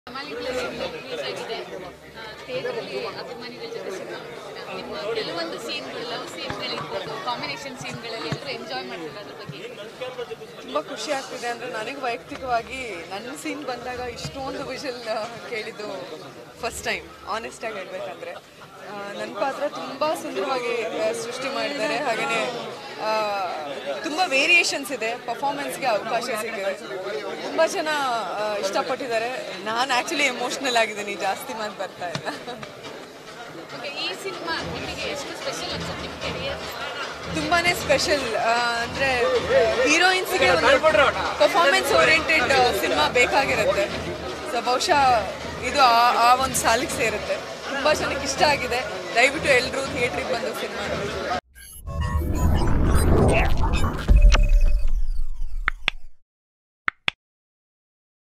Jamaligudda release ಆಗಿದೆ. ಥಿಯೇಟರಲ್ಲಿ ಅಭಿಮಾನಿಗಳ ಜೊತೆ ಸಿನಿಮಾ ನಿಮ್ಮ ಕೆಲವೊಂದು ಸೀನ್ಗಳು, ಲವ್ ಸೀನ್ಗಳಿರ್ಬೋದು, ಕಾಂಬಿನೇಷನ್ ಸೀನ್ಗಳಲ್ಲಿ ಎಲ್ಲರೂ ಎಂಜಾಯ್ ಮಾಡ್ತಾರೆ. ಅದ್ರ ಬಗ್ಗೆ ತುಂಬ ಖುಷಿ ಆಗ್ತಿದೆ. ಅಂದರೆ ನನಗೆ ವೈಯಕ್ತಿಕವಾಗಿ ನನ್ನ ಸೀನ್ ಬಂದಾಗ ಇಷ್ಟೊಂದು ವಿಷಲ್ ಕೇಳಿದ್ದು ಫಸ್ಟ್ ಟೈಮ್. ಆನೆಸ್ಟಾಗಿ ಹೇಳಬೇಕಂದ್ರೆ ನನ್ನ ಪಾತ್ರ ತುಂಬ ಸುಂದರವಾಗಿ ಸೃಷ್ಟಿ ಮಾಡಿದ್ದಾರೆ. ಹಾಗೆಯೇ ತುಂಬ ವೇರಿಯೇಷನ್ಸ್ ಇದೆ. ಪರ್ಫಾರ್ಮೆನ್ಸ್ಗೆ ಅವಕಾಶ ಸಿಕ್ಕಿದೆ. ತುಂಬ ಜನ ಇಷ್ಟಪಟ್ಟಿದ್ದಾರೆ. ನಾನು ಆ್ಯಕ್ಚುಲಿ ಎಮೋಷ್ನಲ್ ಆಗಿದ್ದೀನಿ, ಜಾಸ್ತಿ ಮಾತು ಬರ್ತಾ ಇಲ್ಲ. ಈ ಸಿನಿಮಾ ನಿಮಗೆ ಎಷ್ಟು ಸ್ಪೆಷಲ್ ಅನ್ಸುತ್ತೆ ನಿಮ್ಮ ಕೆರಿಯರ್? ತುಂಬಾ ಸ್ಪೆಷಲ್. ಅಂದರೆ ಹೀರೋಯಿನ್ಸ್ಗೆ ಒಂದು ಪರ್ಫಾರ್ಮೆನ್ಸ್ ಓರಿಯೆಂಟೆಡ್ ಸಿನಿಮಾ ಬೇಕಾಗಿರುತ್ತೆ. ಸೊ ಬಹುಶಃ ಇದು ಆ ಒಂದು ಸಾಲಿಗೆ ಸೇರುತ್ತೆ. ತುಂಬ ಜನಕ್ಕೆ ಇಷ್ಟ ಆಗಿದೆ. ದಯವಿಟ್ಟು ಎಲ್ಲರೂ ಥಿಯೇಟ್ರಿಗೆ ಬಂದು ಸಿನಿಮಾ ನೋಡಿ.